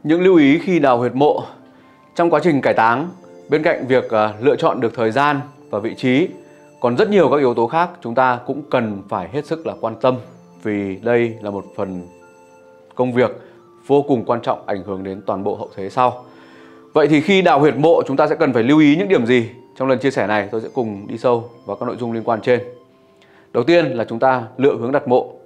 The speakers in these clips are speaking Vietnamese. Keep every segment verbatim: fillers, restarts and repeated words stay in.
Những lưu ý khi đào huyệt mộ. Trong quá trình cải táng, bên cạnh việc lựa chọn được thời gian và vị trí, còn rất nhiều các yếu tố khác chúng ta cũng cần phải hết sức là quan tâm, vì đây là một phần công việc vô cùng quan trọng ảnh hưởng đến toàn bộ hậu thế sau. Vậy thì khi đào huyệt mộ chúng ta sẽ cần phải lưu ý những điểm gì? Trong lần chia sẻ này tôi sẽ cùng đi sâu vào các nội dung liên quan trên. Đầu tiên là chúng ta lựa hướng đặt mộ.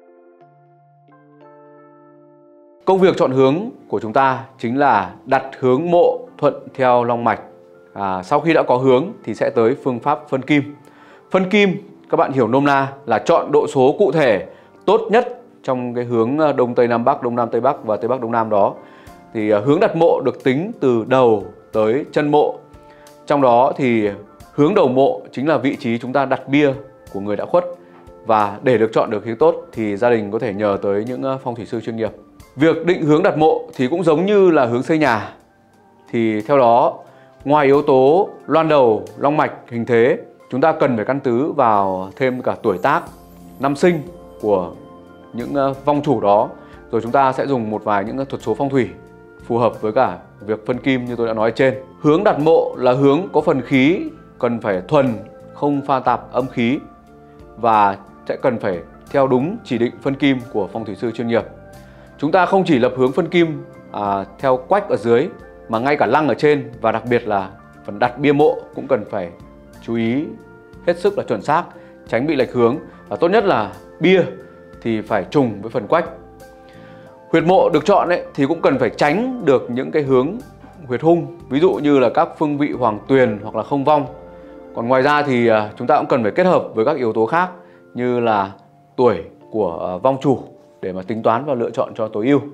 Công việc chọn hướng của chúng ta chính là đặt hướng mộ thuận theo long mạch. À, sau khi đã có hướng thì sẽ tới phương pháp phân kim. Phân kim các bạn hiểu nôm na là chọn độ số cụ thể tốt nhất trong cái hướng Đông Tây Nam Bắc, Đông Nam Tây Bắc và Tây Bắc Đông Nam đó. Thì hướng đặt mộ được tính từ đầu tới chân mộ. Trong đó thì hướng đầu mộ chính là vị trí chúng ta đặt bia của người đã khuất. Và để được chọn được hướng tốt thì gia đình có thể nhờ tới những phong thủy sư chuyên nghiệp. Việc định hướng đặt mộ thì cũng giống như là hướng xây nhà. Thì theo đó, ngoài yếu tố loan đầu, long mạch, hình thế, chúng ta cần phải căn cứ vào thêm cả tuổi tác, năm sinh của những vong chủ đó. Rồi chúng ta sẽ dùng một vài những thuật số phong thủy phù hợp với cả việc phân kim như tôi đã nói trên. Hướng đặt mộ là hướng có phần khí cần phải thuần, không pha tạp âm khí, và sẽ cần phải theo đúng chỉ định phân kim của phong thủy sư chuyên nghiệp. Chúng ta không chỉ lập hướng phân kim à, theo quách ở dưới, mà ngay cả lăng ở trên, và đặc biệt là phần đặt bia mộ cũng cần phải chú ý hết sức là chuẩn xác, tránh bị lệch hướng. Và tốt nhất là bia thì phải trùng với phần quách. Huyệt mộ được chọn ấy, thì cũng cần phải tránh được những cái hướng huyệt hung, ví dụ như là các phương vị hoàng tuyền hoặc là không vong. Còn ngoài ra thì chúng ta cũng cần phải kết hợp với các yếu tố khác như là tuổi của vong chủ để mà tính toán và lựa chọn cho tối ưu.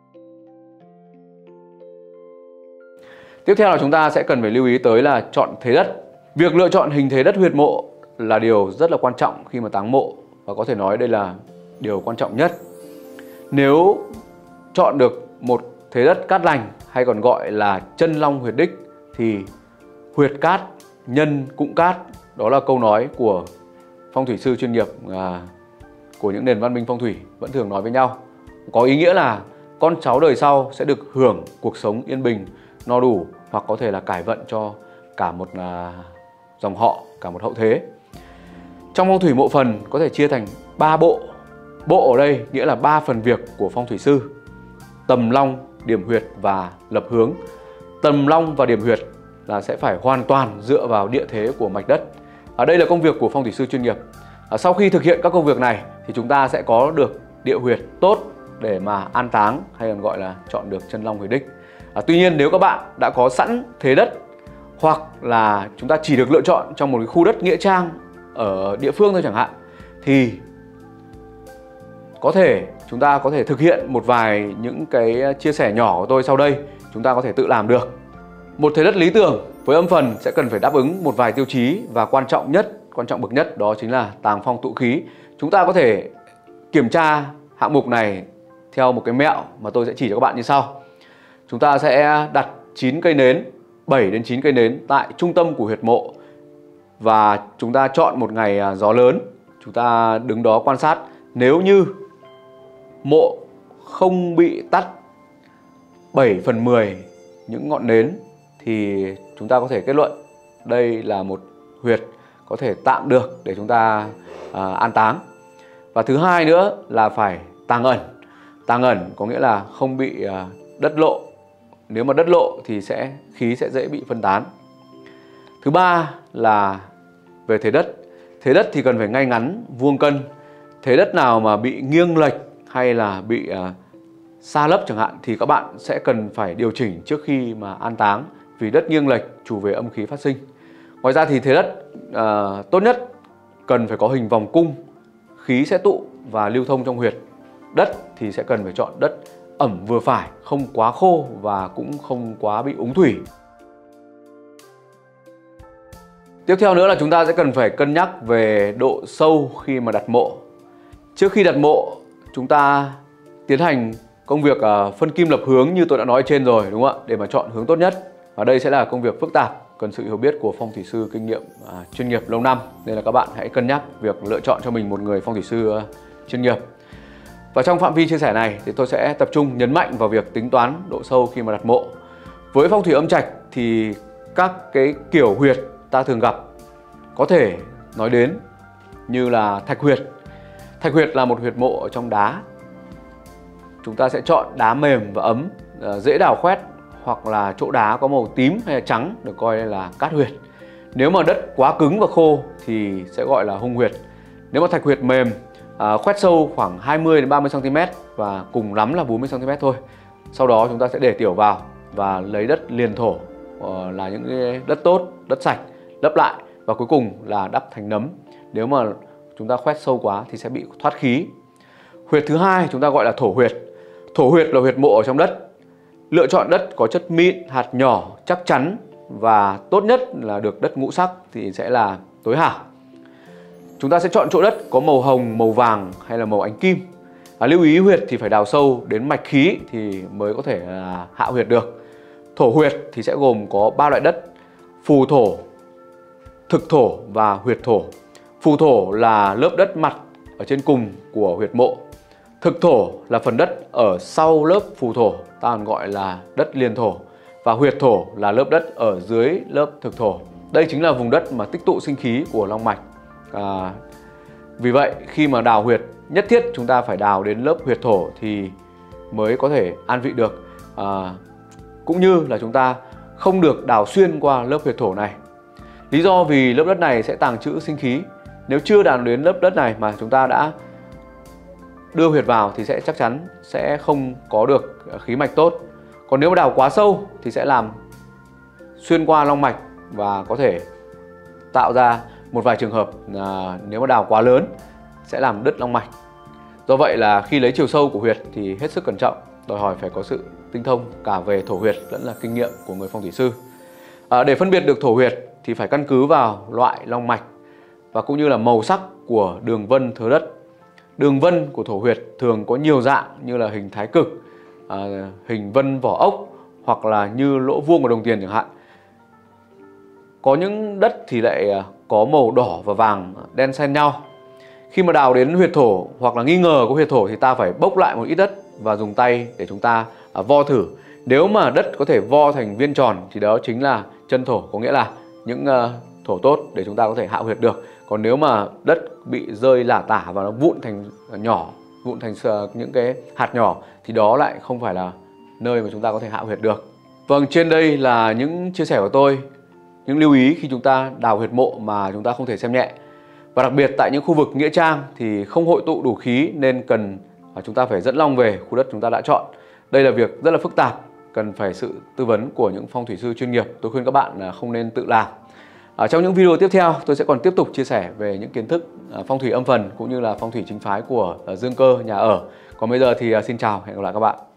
Tiếp theo là chúng ta sẽ cần phải lưu ý tới là chọn thế đất. Việc lựa chọn hình thế đất huyệt mộ là điều rất là quan trọng khi mà táng mộ, và có thể nói đây là điều quan trọng nhất. Nếu chọn được một thế đất cát lành, hay còn gọi là chân long huyệt đích, thì huyệt cát nhân cũng cát. Đó là câu nói của phong thủy sư chuyên nghiệp à, của những nền văn minh phong thủy vẫn thường nói với nhau. Có ý nghĩa là con cháu đời sau sẽ được hưởng cuộc sống yên bình, no đủ, hoặc có thể là cải vận cho cả một à, dòng họ, cả một hậu thế. Trong phong thủy mộ phần có thể chia thành ba bộ. Bộ ở đây nghĩa là ba phần việc của phong thủy sư: tầm long, điểm huyệt và lập hướng. Tầm long và điểm huyệt là sẽ phải hoàn toàn dựa vào địa thế của mạch đất. Ở đây là công việc của phong thủy sư chuyên nghiệp. À, sau khi thực hiện các công việc này thì chúng ta sẽ có được địa huyệt tốt để mà an táng, hay còn gọi là chọn được chân long huyệt đích. À, tuy nhiên nếu các bạn đã có sẵn thế đất, hoặc là chúng ta chỉ được lựa chọn trong một cái khu đất nghĩa trang ở địa phương thôi chẳng hạn, thì có thể chúng ta có thể thực hiện một vài những cái chia sẻ nhỏ của tôi sau đây, chúng ta có thể tự làm được. Một thế đất lý tưởng với âm phần sẽ cần phải đáp ứng một vài tiêu chí, và quan trọng nhất, quan trọng bậc nhất đó chính là tàng phong tụ khí. Chúng ta có thể kiểm tra hạng mục này theo một cái mẹo mà tôi sẽ chỉ cho các bạn như sau. Chúng ta sẽ đặt chín cây nến, bảy đến chín cây nến tại trung tâm của huyệt mộ, và chúng ta chọn một ngày gió lớn, chúng ta đứng đó quan sát. Nếu như mộ không bị tắt bảy phần mười những ngọn nến thì chúng ta có thể kết luận đây là một huyệt có thể tạm được để chúng ta à, an táng. Và thứ hai nữa là phải tàng ẩn. Tàng ẩn có nghĩa là không bị à, đất lộ. Nếu mà đất lộ thì sẽ khí sẽ dễ bị phân tán. Thứ ba là về thế đất. Thế đất thì cần phải ngay ngắn, vuông cân. Thế đất nào mà bị nghiêng lệch hay là bị à, xa lấp chẳng hạn thì các bạn sẽ cần phải điều chỉnh trước khi mà an táng, vì đất nghiêng lệch chủ về âm khí phát sinh. Ngoài ra thì thế đất à, tốt nhất cần phải có hình vòng cung, khí sẽ tụ và lưu thông trong huyệt. Đất thì sẽ cần phải chọn đất ẩm vừa phải, không quá khô và cũng không quá bị úng thủy. Tiếp theo nữa là chúng ta sẽ cần phải cân nhắc về độ sâu khi mà đặt mộ. Trước khi đặt mộ, chúng ta tiến hành công việc phân kim lập hướng như tôi đã nói trên rồi, đúng không ạ? Để mà chọn hướng tốt nhất. Và đây sẽ là công việc phức tạp, cần sự hiểu biết của phong thủy sư kinh nghiệm à, chuyên nghiệp lâu năm. Nên là các bạn hãy cân nhắc việc lựa chọn cho mình một người phong thủy sư uh, chuyên nghiệp. Và trong phạm vi chia sẻ này thì tôi sẽ tập trung nhấn mạnh vào việc tính toán độ sâu khi mà đặt mộ. Với phong thủy âm trạch thì các cái kiểu huyệt ta thường gặp có thể nói đến như là thạch huyệt. Thạch huyệt là một huyệt mộ ở trong đá. Chúng ta sẽ chọn đá mềm và ấm, dễ đào khoét, hoặc là chỗ đá có màu tím hay là trắng được coi là cát huyệt. Nếu mà đất quá cứng và khô thì sẽ gọi là hung huyệt. Nếu mà thạch huyệt mềm, à, khoét sâu khoảng hai mươi đến ba mươi xăng ti mét và cùng lắm là bốn mươi xăng ti mét thôi. Sau đó chúng ta sẽ để tiểu vào và lấy đất liền thổ, uh, là những cái đất tốt, đất sạch, lấp lại và cuối cùng là đắp thành nấm. Nếu mà chúng ta khoét sâu quá thì sẽ bị thoát khí. Huyệt thứ hai chúng ta gọi là thổ huyệt. Thổ huyệt là huyệt mộ ở trong đất. Lựa chọn đất có chất mịn, hạt nhỏ, chắc chắn và tốt nhất là được đất ngũ sắc thì sẽ là tối hảo. Chúng ta sẽ chọn chỗ đất có màu hồng, màu vàng hay là màu ánh kim. À, lưu ý huyệt thì phải đào sâu đến mạch khí thì mới có thể là hạ huyệt được. Thổ huyệt thì sẽ gồm có ba loại đất: phù thổ, thực thổ và huyệt thổ. Phù thổ là lớp đất mặt ở trên cùng của huyệt mộ. Thực thổ là phần đất ở sau lớp phù thổ, ta còn gọi là đất liền thổ. Và huyệt thổ là lớp đất ở dưới lớp thực thổ. Đây chính là vùng đất mà tích tụ sinh khí của long mạch. À, vì vậy khi mà đào huyệt, nhất thiết chúng ta phải đào đến lớp huyệt thổ thì mới có thể an vị được. À, cũng như là chúng ta không được đào xuyên qua lớp huyệt thổ này. Lý do vì lớp đất này sẽ tàng trữ sinh khí. Nếu chưa đào đến lớp đất này mà chúng ta đã đưa huyệt vào thì sẽ chắc chắn sẽ không có được khí mạch tốt. Còn nếu mà đào quá sâu thì sẽ làm xuyên qua long mạch và có thể tạo ra một vài trường hợp à, nếu mà đào quá lớn sẽ làm đứt long mạch. Do vậy là khi lấy chiều sâu của huyệt thì hết sức cẩn trọng, đòi hỏi phải có sự tinh thông cả về thổ huyệt lẫn là kinh nghiệm của người phong thủy sư. À, để phân biệt được thổ huyệt thì phải căn cứ vào loại long mạch và cũng như là màu sắc của đường vân thớ đất. Đường vân của thổ huyệt thường có nhiều dạng như là hình thái cực, à, hình vân vỏ ốc hoặc là như lỗ vuông của đồng tiền chẳng hạn. Có những đất thì lại có màu đỏ và vàng đen xen nhau. Khi mà đào đến huyệt thổ hoặc là nghi ngờ có huyệt thổ thì ta phải bốc lại một ít đất và dùng tay để chúng ta à, vo thử. Nếu mà đất có thể vo thành viên tròn thì đó chính là chân thổ, có nghĩa là những uh, thổ tốt để chúng ta có thể hạ huyệt được. Còn nếu mà đất bị rơi lả tả và nó vụn thành nhỏ, vụn thành uh, những cái hạt nhỏ thì đó lại không phải là nơi mà chúng ta có thể hạ huyệt được. Vâng, trên đây là những chia sẻ của tôi, những lưu ý khi chúng ta đào huyệt mộ mà chúng ta không thể xem nhẹ. Và đặc biệt tại những khu vực nghĩa trang thì không hội tụ đủ khí nên cần chúng ta phải dẫn long về khu đất chúng ta đã chọn. Đây là việc rất là phức tạp, cần phải sự tư vấn của những phong thủy sư chuyên nghiệp. Tôi khuyên các bạn là không nên tự làm. Ở trong những video tiếp theo tôi sẽ còn tiếp tục chia sẻ về những kiến thức phong thủy âm phần cũng như là phong thủy chính phái của dương cơ nhà ở. Còn bây giờ thì xin chào, hẹn gặp lại các bạn.